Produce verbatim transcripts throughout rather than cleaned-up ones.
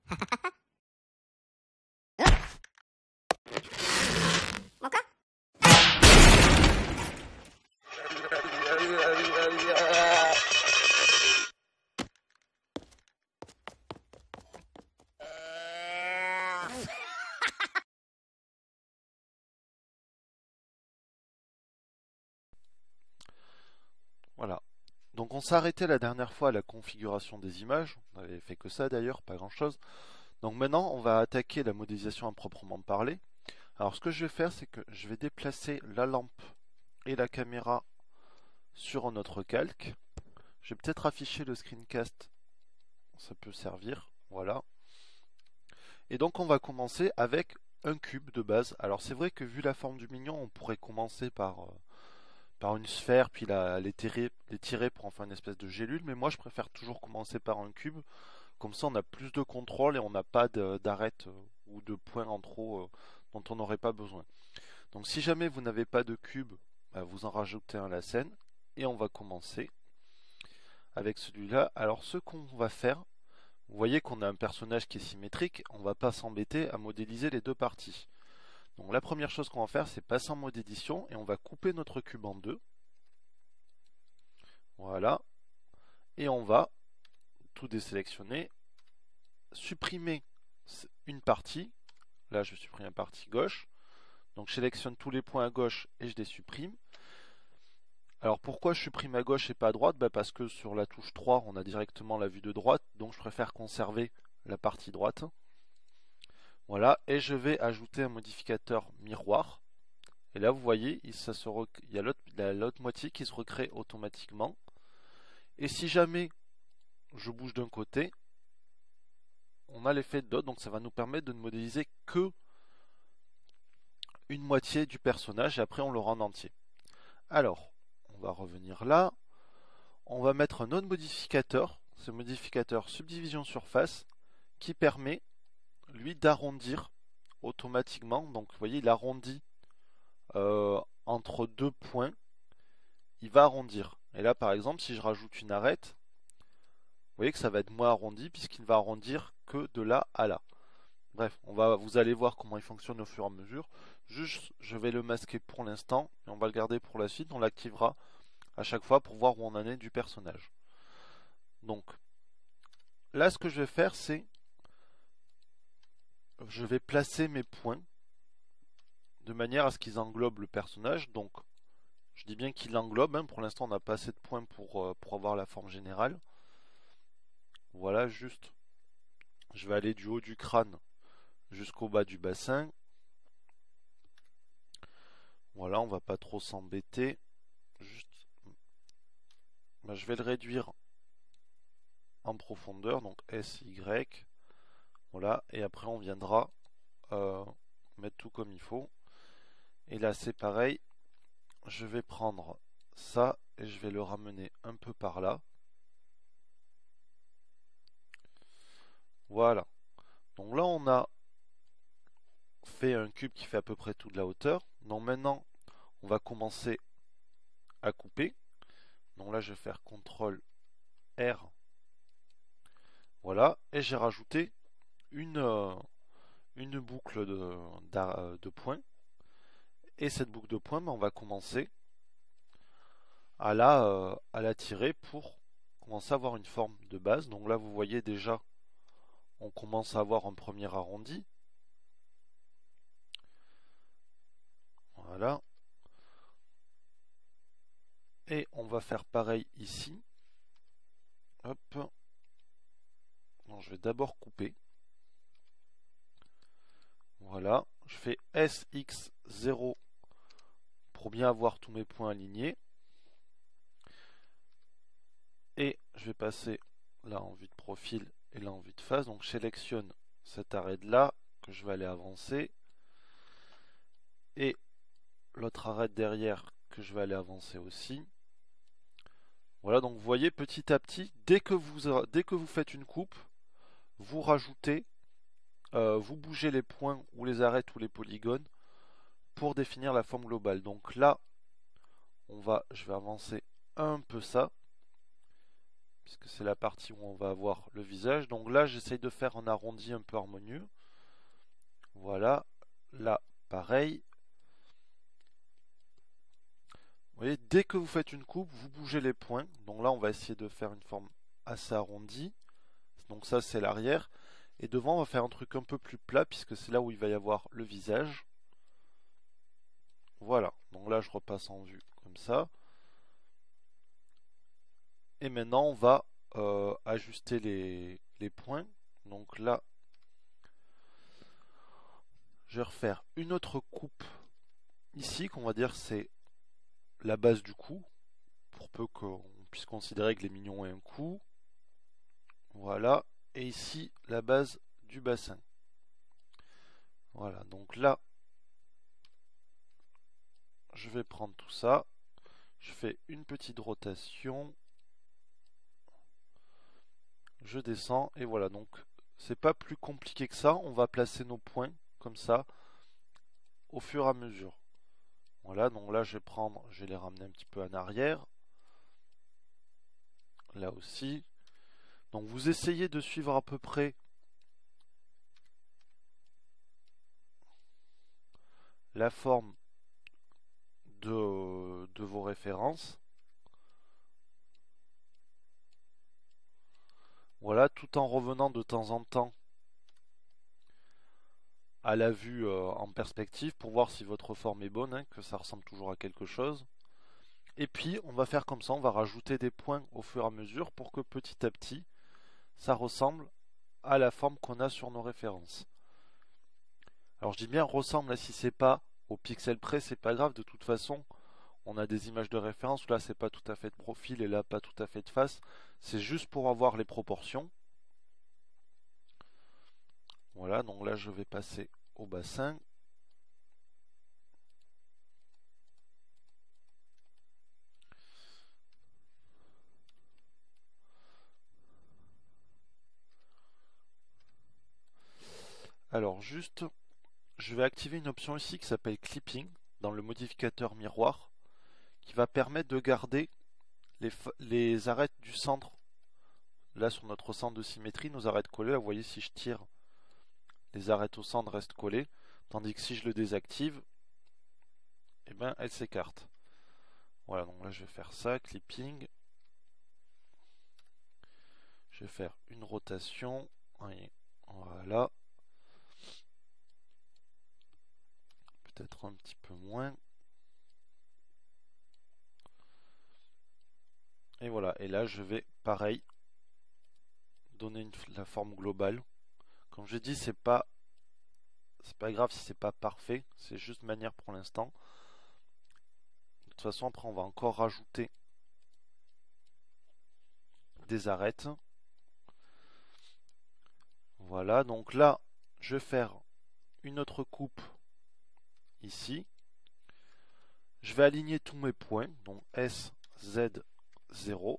Mon quoi? Voilà. Donc on s'est arrêté la dernière fois à la configuration des images. On n'avait fait que ça d'ailleurs, pas grand chose. Donc maintenant on va attaquer la modélisation à proprement parler. Alors ce que je vais faire, c'est que je vais déplacer la lampe et la caméra sur notre calque. Je vais peut-être afficher le screencast, ça peut servir, voilà. Et donc on va commencer avec un cube de base. Alors c'est vrai que vu la forme du mignon, on pourrait commencer par, euh, par une sphère, puis la, les, tirer, les tirer pour en faire une espèce de gélule, mais moi je préfère toujours commencer par un cube. Comme ça on a plus de contrôle et on n'a pas d'arête euh, ou de points en trop euh, dont on n'aurait pas besoin. Donc si jamais vous n'avez pas de cube, bah, vous en rajoutez un à la scène. Et on va commencer avec celui-là. Alors ce qu'on va faire, vous voyez qu'on a un personnage qui est symétrique, on ne va pas s'embêter à modéliser les deux parties. Donc la première chose qu'on va faire, c'est passer en mode édition et on va couper notre cube en deux. Voilà. Et on va tout désélectionner, supprimer une partie. Là je supprime la partie gauche. Donc je sélectionne tous les points à gauche et je les supprime. Alors pourquoi je supprime à gauche et pas à droite? Bah parce que sur la touche trois on a directement la vue de droite, donc je préfère conserver la partie droite. Voilà, et je vais ajouter un modificateur miroir. Et là vous voyez, il, ça se rec... il y a l'autre moitié qui se recrée automatiquement. Et si jamais je bouge d'un côté, on a l'effet de dot, donc ça va nous permettre de ne modéliser que une moitié du personnage et après on le rend entier. Alors, on va revenir là. On va mettre un autre modificateur, ce modificateur subdivision surface, qui permet, lui, d'arrondir automatiquement. Donc, vous voyez, il arrondit euh, entre deux points. Il va arrondir. Et là, par exemple, si je rajoute une arête, vous voyez que ça va être moins arrondi, puisqu'il ne va arrondir que de là à là. Bref, on va, vous allez voir comment il fonctionne au fur et à mesure. Juste, je vais le masquer pour l'instant, et on va le garder pour la suite. On l'activera à chaque fois pour voir où on en est du personnage. Donc là ce que je vais faire c'est je vais placer mes points de manière à ce qu'ils englobent le personnage. Donc je dis bien qu'il englobe, hein. Pour l'instant on n'a pas assez de points pour, euh, pour avoir la forme générale. Voilà, juste je vais aller du haut du crâne jusqu'au bas du bassin. Voilà, on va pas trop s'embêter. Juste ben, je vais le réduire en profondeur, donc S Y. Voilà, et après on viendra euh, mettre tout comme il faut. Et là c'est pareil, je vais prendre ça et je vais le ramener un peu par là. Voilà. Donc là on a fait un cube qui fait à peu près toute la hauteur. Donc maintenant on va commencer à couper. Donc là je vais faire contrôle R. Voilà, et j'ai rajouté une, euh, une boucle de, de points. Et cette boucle de points, ben, on va commencer à la, euh, à la tirer pour commencer à avoir une forme de base. Donc là vous voyez déjà on commence à avoir un premier arrondi. Voilà. Et on va faire pareil ici. Hop. Donc je vais d'abord couper. Voilà. Je fais S X zéro pour bien avoir tous mes points alignés. Et je vais passer là en vue de profil et là en vue de face. Donc je sélectionne cet arrêt de là que je vais aller avancer. Et l'autre arrêt derrière que je vais aller avancer aussi. Voilà, donc vous voyez petit à petit, dès que vous, dès que vous faites une coupe, vous rajoutez, euh, vous bougez les points ou les arêtes ou les polygones pour définir la forme globale. Donc là, on va, je vais avancer un peu ça. puisque c'est la partie où on va avoir le visage. Donc là, j'essaye de faire un arrondi un peu harmonieux. Voilà. Là, pareil. Vous voyez, dès que vous faites une coupe, vous bougez les points. Donc là, on va essayer de faire une forme assez arrondie. Donc ça, c'est l'arrière. Et devant, on va faire un truc un peu plus plat, puisque c'est là où il va y avoir le visage. Voilà. Donc là, je repasse en vue comme ça. Et maintenant, on va euh, ajuster les, les points. Donc là, je vais refaire une autre coupe ici, qu'on va dire c'est la base du cou, pour peu qu'on puisse considérer que les mignons aient un cou. Voilà. Et ici, la base du bassin. Voilà. Donc là, je vais prendre tout ça. Je fais une petite rotation. Je descends. Et voilà. Donc, c'est pas plus compliqué que ça. On va placer nos points comme ça au fur et à mesure. Voilà, donc là je vais prendre, je vais les ramener un petit peu en arrière. Là aussi. Donc vous essayez de suivre à peu près la forme de, de vos références. Voilà, tout en revenant de temps en temps à la vue euh, en perspective pour voir si votre forme est bonne, hein, que ça ressemble toujours à quelque chose. Et puis on va faire comme ça, on va rajouter des points au fur et à mesure pour que petit à petit ça ressemble à la forme qu'on a sur nos références. Alors je dis bien ressemble, là si c'est pas au pixel près, c'est pas grave, de toute façon on a des images de référence où là c'est pas tout à fait de profil et là pas tout à fait de face, c'est juste pour avoir les proportions. Voilà, donc là je vais passer au bassin. Alors juste, je vais activer une option ici qui s'appelle Clipping dans le modificateur miroir qui va permettre de garder les, les arêtes du centre. Là sur notre centre de symétrie, nos arêtes collées, là, vous voyez si je tire, les arêtes au centre restent collées, tandis que si je le désactive, eh ben, elles s'écartent. Voilà, donc là je vais faire ça, clipping. Je vais faire une rotation. Voilà. Peut-être un petit peu moins. Et voilà, et là je vais pareil donner une, la forme globale. Comme je dis, c'est pas c'est pas grave si c'est pas parfait, c'est juste manière pour l'instant. De toute façon, après on va encore rajouter des arêtes. Voilà, donc là je vais faire une autre coupe ici. Je vais aligner tous mes points, donc S, Z, zéro.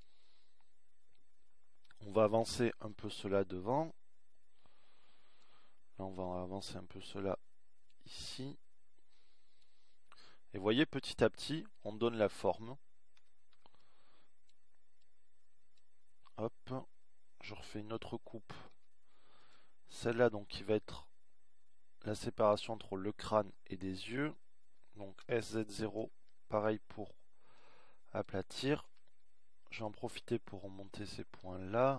On va avancer un peu cela devant. Là, on va avancer un peu cela ici. Et voyez, petit à petit, on donne la forme. Hop, je refais une autre coupe. Celle-là, donc, qui va être la séparation entre le crâne et des yeux. Donc S Z zéro, pareil pour aplatir. Je vais en profiter pour remonter ces points-là.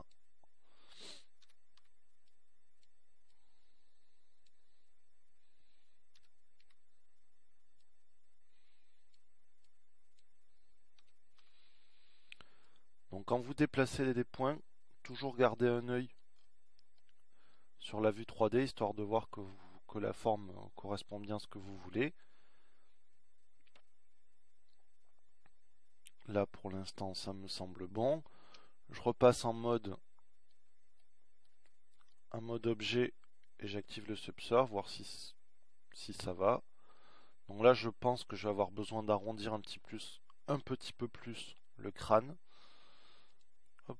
Donc quand vous déplacez les points, toujours gardez un œil sur la vue trois D, histoire de voir que, vous, que la forme correspond bien à ce que vous voulez. Là pour l'instant ça me semble bon. Je repasse en mode un mode objet et j'active le subsurf, voir si, si ça va. Donc là je pense que je vais avoir besoin d'arrondir un petit plus, un petit peu plus le crâne. Hop.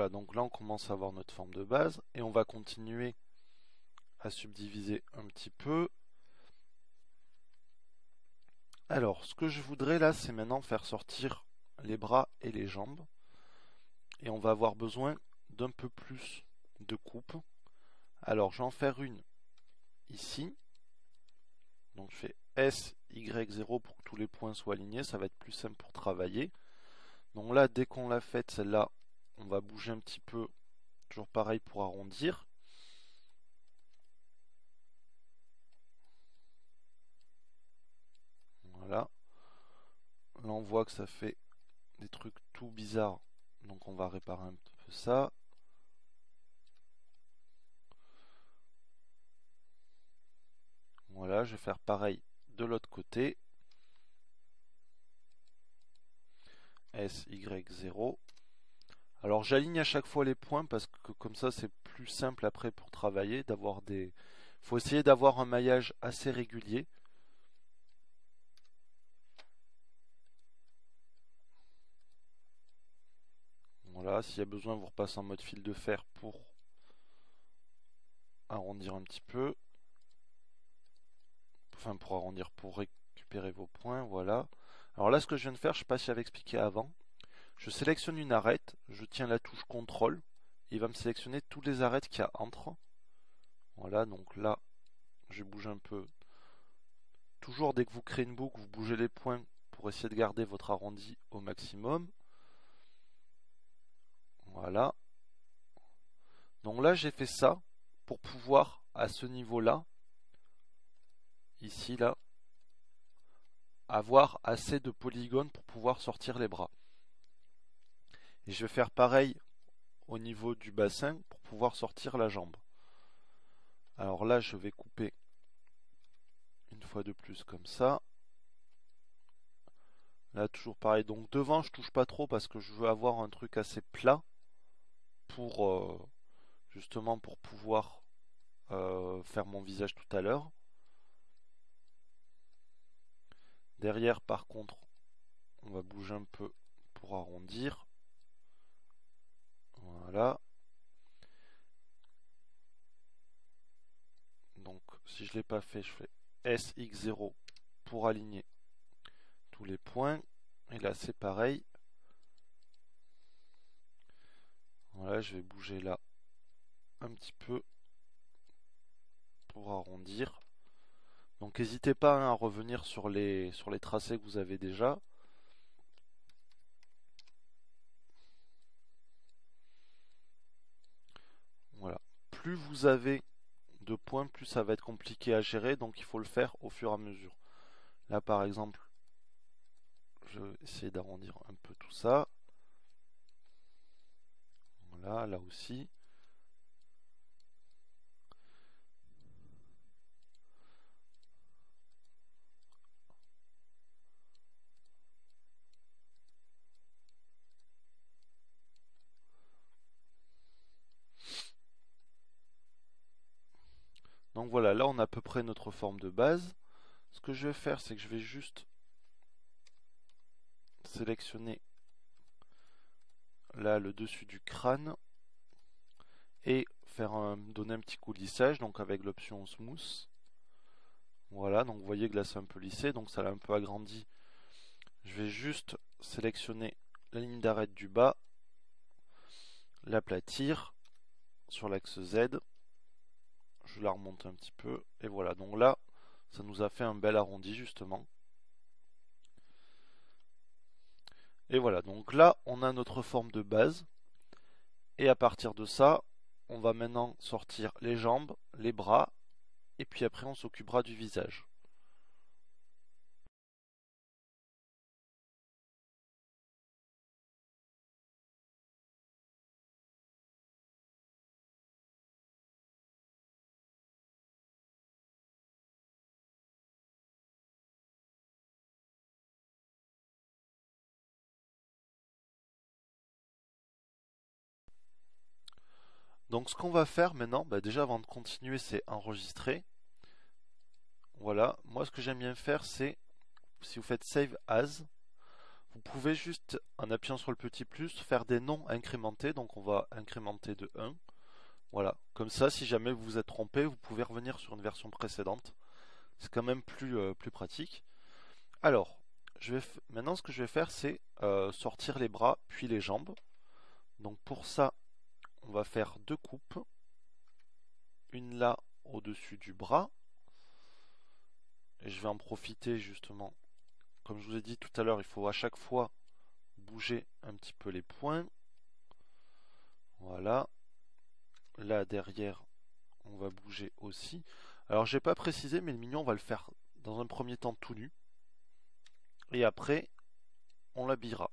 Voilà, donc là on commence à avoir notre forme de base et on va continuer à subdiviser un petit peu. Alors, ce que je voudrais là, c'est maintenant faire sortir les bras et les jambes. Et on va avoir besoin d'un peu plus de coupe. Alors, je vais en faire une ici. Donc, je fais S, Y, zéro pour que tous les points soient alignés. Ça va être plus simple pour travailler. Donc là, dès qu'on l'a faite, celle-là, on va bouger un petit peu. Toujours pareil pour arrondir. Voilà. Là, on voit que ça fait des trucs tout bizarres. Donc, on va réparer un petit peu ça. Voilà, je vais faire pareil de l'autre côté. S, Y, zéro. Alors j'aligne à chaque fois les points parce que comme ça c'est plus simple après pour travailler, d'avoir des... faut essayer d'avoir un maillage assez régulier. Voilà, s'il y a besoin, vous repassez en mode fil de fer pour arrondir un petit peu. Enfin, pour arrondir, pour récupérer vos points, voilà. Alors là, ce que je viens de faire, je ne sais pas si j'avais expliqué avant. Je sélectionne une arête, je tiens la touche contrôle, il va me sélectionner tous les arêtes qu'il y a entre. Voilà, donc là, je bouge un peu. Toujours, dès que vous créez une boucle, vous bougez les points pour essayer de garder votre arrondi au maximum. Voilà. Donc là, j'ai fait ça pour pouvoir, à ce niveau-là, ici, là, avoir assez de polygones pour pouvoir sortir les bras. Et je vais faire pareil au niveau du bassin pour pouvoir sortir la jambe. Alors là, je vais couper une fois de plus comme ça. Là, toujours pareil. Donc devant, je touche pas trop parce que je veux avoir un truc assez plat pour euh, justement pour pouvoir euh, faire mon visage tout à l'heure. Derrière, par contre, on va bouger un peu pour arrondir. Voilà. Donc, si je ne l'ai pas fait, je fais S, X, zéro pour aligner tous les points. Et là, c'est pareil. Voilà, je vais bouger là un petit peu pour arrondir. Donc, n'hésitez pas hein, à revenir sur les, sur les tracés que vous avez déjà. Voilà. Plus vous avez de points, plus ça va être compliqué à gérer, donc il faut le faire au fur et à mesure. Là, par exemple, je vais essayer d'arrondir un peu tout ça. Voilà, là aussi. Donc voilà, là on a à peu près notre forme de base. Ce que je vais faire, c'est que je vais juste sélectionner là le dessus du crâne et faire un, donner un petit coup de lissage, donc avec l'option smooth. Voilà, donc vous voyez que là c'est un peu lissé, donc ça l'a un peu agrandi. Je vais juste sélectionner la ligne d'arête du bas, l'aplatir sur l'axe Z. Je la remonte un petit peu et voilà, donc là ça nous a fait un bel arrondi justement. Et voilà, donc là on a notre forme de base et à partir de ça on va maintenant sortir les jambes, les bras et puis après on s'occupera du visage. Donc ce qu'on va faire maintenant, bah déjà avant de continuer, c'est enregistrer. Voilà, moi ce que j'aime bien faire, c'est si vous faites Save As, vous pouvez juste, en appuyant sur le petit plus, faire des noms incrémentés. Donc on va incrémenter de un. Voilà, comme ça, si jamais vous vous êtes trompé, vous pouvez revenir sur une version précédente. C'est quand même plus, euh, plus pratique. Alors, je vais maintenant ce que je vais faire, c'est euh, sortir les bras puis les jambes. Donc pour ça, on va faire deux coupes. Une là au-dessus du bras. Et je vais en profiter justement. Comme je vous ai dit tout à l'heure, il faut à chaque fois bouger un petit peu les points. Voilà. Là derrière, on va bouger aussi. Alors j'ai pas précisé, mais le mignon, on va le faire dans un premier temps tout nu. Et après, on l'habillera.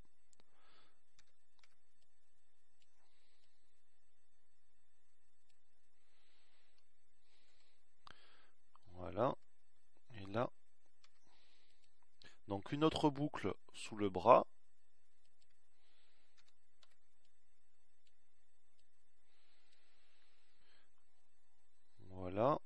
Voilà. Et là. Donc une autre boucle sous le bras. Voilà.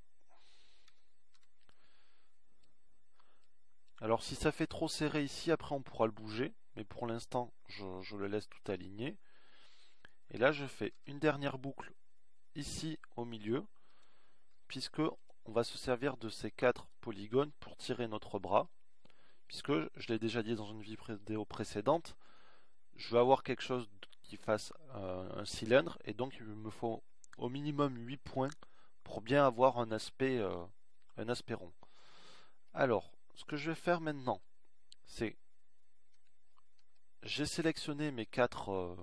Alors si ça fait trop serré ici, après on pourra le bouger. Mais pour l'instant, je, je le laisse tout aligné. Et là, je fais une dernière boucle ici au milieu. Puisque on va se servir de ces quatre polygones pour tirer notre bras. Puisque, je l'ai déjà dit dans une vidéo précédente, je veux avoir quelque chose qui fasse euh, un cylindre. Et donc il me faut au minimum huit points pour bien avoir un aspect, euh, un aspect rond. Alors, ce que je vais faire maintenant, c'est j'ai sélectionné mes quatre, euh,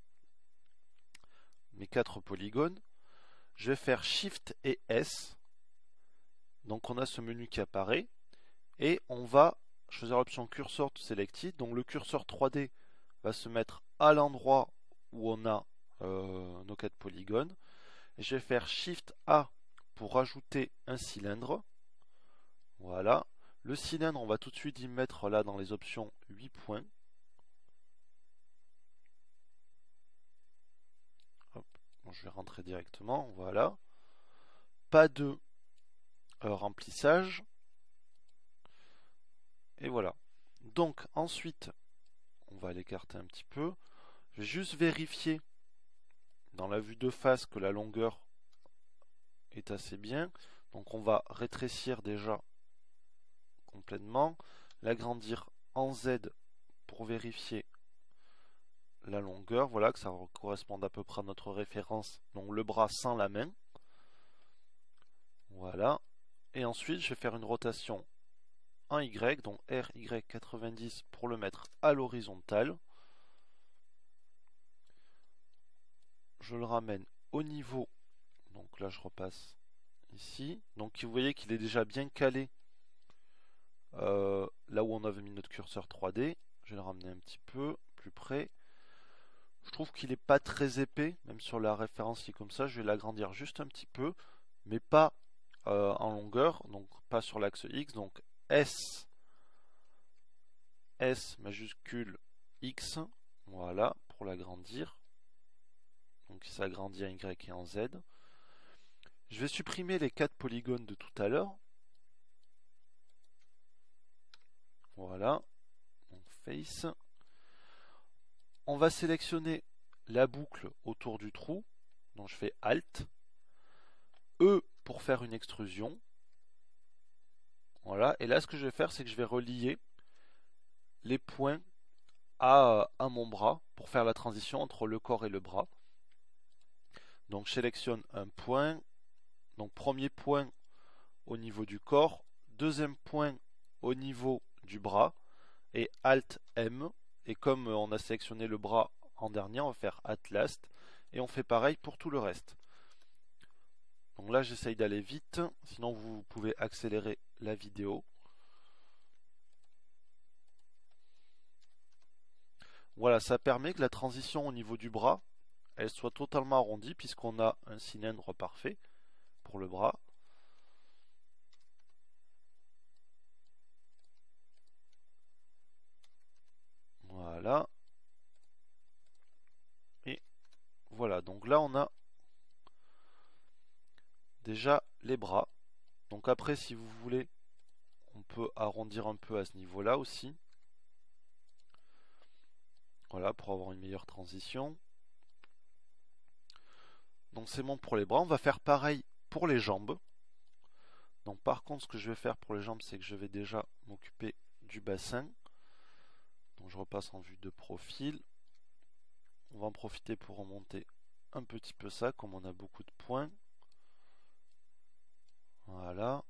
mes quatre polygones. Je vais faire Shift et S. Donc on a ce menu qui apparaît. Et on va choisir l'option Cursor to Selected. Donc le curseur trois D va se mettre à l'endroit où on a euh, nos quatre polygones. Et je vais faire Shift A pour rajouter un cylindre. Voilà. Le cylindre, on va tout de suite y mettre là dans les options huit points. Hop. Bon, je vais rentrer directement. Voilà. Pas de euh, remplissage. Et voilà. Donc ensuite, on va l'écarter un petit peu. Je vais juste vérifier dans la vue de face que la longueur est assez bien. Donc on va rétrécir déjà complètement, l'agrandir en Z pour vérifier la longueur. Voilà, que ça corresponde à peu près à notre référence. Donc le bras sans la main. Voilà. Et ensuite, je vais faire une rotation en Y, donc R Y quatre-vingt-dix pour le mettre à l'horizontale. Je le ramène au niveau. Donc là, je repasse ici. Donc vous voyez qu'il est déjà bien calé euh, là où on avait mis notre curseur trois D. Je vais le ramener un petit peu plus près. Je trouve qu'il n'est pas très épais, même sur la référence qui est comme ça. Je vais l'agrandir juste un petit peu, mais pas euh, en longueur, donc pas sur l'axe X. Donc S, S majuscule X, voilà, pour l'agrandir. Donc il s'agrandit en Y et en Z. Je vais supprimer les quatre polygones de tout à l'heure. Voilà. Donc face. On va sélectionner la boucle autour du trou. Donc je fais Alt. E pour faire une extrusion. Voilà. Et là, ce que je vais faire, c'est que je vais relier les points à, à mon bras pour faire la transition entre le corps et le bras. Donc je sélectionne un point. Donc premier point au niveau du corps. Deuxième point au niveau du bras. Et Alt M. Et comme on a sélectionné le bras en dernier, on va faire At Last. Et on fait pareil pour tout le reste. Donc là, j'essaye d'aller vite. Sinon, vous pouvez accélérer la vidéo. Voilà, ça permet que la transition au niveau du bras, elle soit totalement arrondie puisqu'on a un cylindre parfait pour le bras. Voilà. Et voilà, donc là on a déjà les bras. Donc après, si vous voulez, on peut arrondir un peu à ce niveau-là aussi. Voilà, pour avoir une meilleure transition. Donc c'est bon pour les bras. On va faire pareil pour les jambes. Donc par contre, ce que je vais faire pour les jambes, c'est que je vais déjà m'occuper du bassin. Donc je repasse en vue de profil. On va en profiter pour remonter un petit peu ça, comme on a beaucoup de points. Voilà.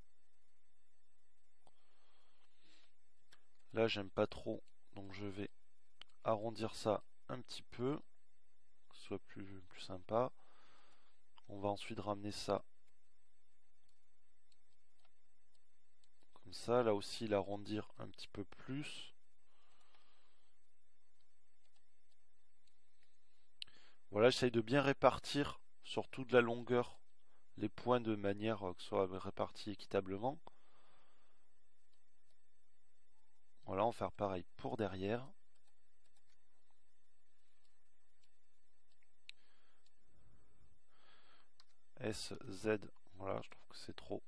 Là, j'aime pas trop, donc je vais arrondir ça un petit peu, que ce soit plus, plus sympa. On va ensuite ramener ça comme ça. Là aussi, l'arrondir un petit peu plus. Voilà, j'essaye de bien répartir sur toute la longueur les points de manière que ce soit réparti équitablement. Voilà, on va faire pareil pour derrière. S, Z, voilà, je trouve que c'est trop.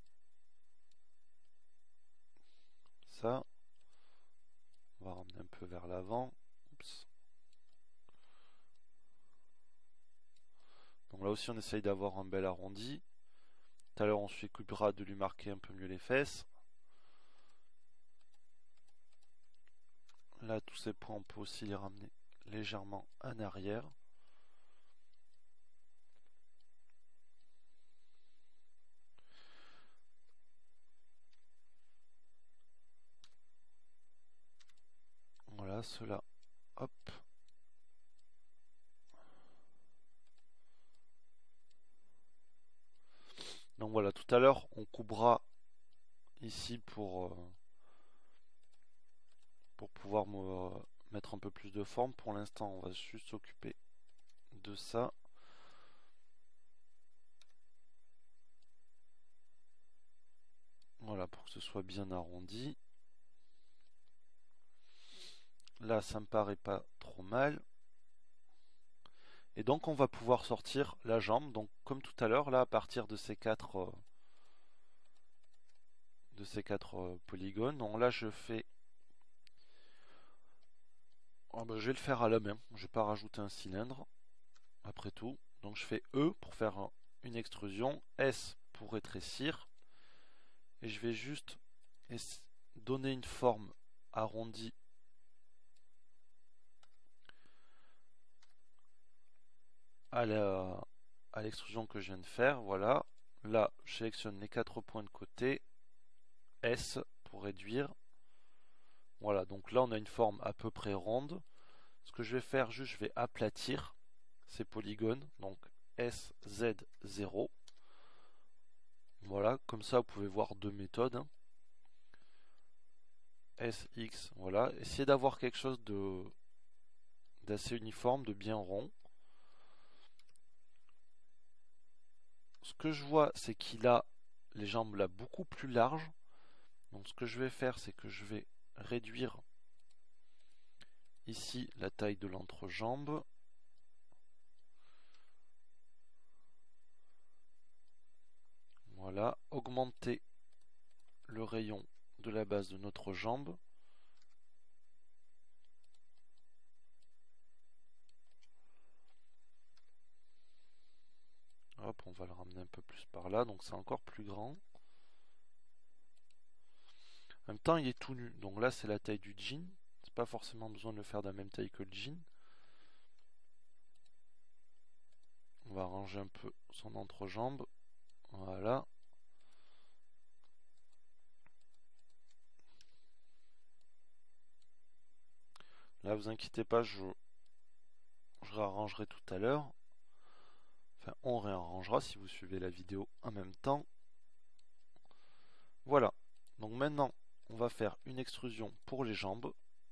Ça. On va ramener un peu vers l'avant. Donc là aussi on essaye d'avoir un bel arrondi. Tout à l'heure on s'occupera de lui marquer un peu mieux les fesses. Là tous ces points on peut aussi les ramener légèrement en arrière. Voilà, cela, hop. Donc voilà, tout à l'heure on coupera ici pour, euh, pour pouvoir me, euh, mettre un peu plus de forme. Pour l'instant on va juste s'occuper de ça. Voilà, pour que ce soit bien arrondi. Là, ça me paraît pas trop mal. Et donc, on va pouvoir sortir la jambe. Donc, comme tout à l'heure, là, à partir de ces quatre, euh, de ces quatre euh, polygones. Donc là, je fais. Oh, ben, je vais le faire à la main. Je vais pas rajouter un cylindre. Après tout. Donc, je fais E pour faire une extrusion. S pour rétrécir. Et je vais juste donner une forme arrondie à la, à l'extrusion que je viens de faire. Voilà. Là, je sélectionne les quatre points de côté. S pour réduire. Voilà, donc là on a une forme à peu près ronde. Ce que je vais faire, juste je vais aplatir ces polygones. Donc S, Z, zéro. Voilà, comme ça vous pouvez voir deux méthodes. Hein. S, X, voilà. Essayez d'avoir quelque chose de d'assez uniforme, de bien rond. Ce que je vois, c'est qu'il a les jambes là beaucoup plus larges. Donc ce que je vais faire, c'est que je vais réduire ici la taille de l'entrejambe. Voilà, augmenter le rayon de la base de notre jambe. Hop, on va le ramener un peu plus par là, donc c'est encore plus grand. En même temps, il est tout nu, donc là c'est la taille du jean. C'est pas forcément besoin de le faire de la même taille que le jean. On va arranger un peu son entrejambe. Voilà. Là, vous inquiétez pas, je, je réarrangerai tout à l'heure. Enfin, on réarrangera si vous suivez la vidéo en même temps. Voilà. Donc maintenant, on va faire une extrusion pour les jambes.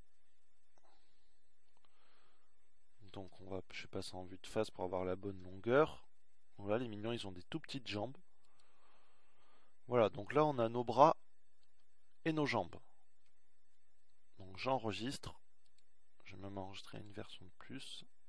Donc on va, je passe en vue de face pour avoir la bonne longueur. Voilà, les mignons, ils ont des tout petites jambes. Voilà, donc là on a nos bras et nos jambes. Donc j'enregistre. Je vais même enregistrer une version de plus.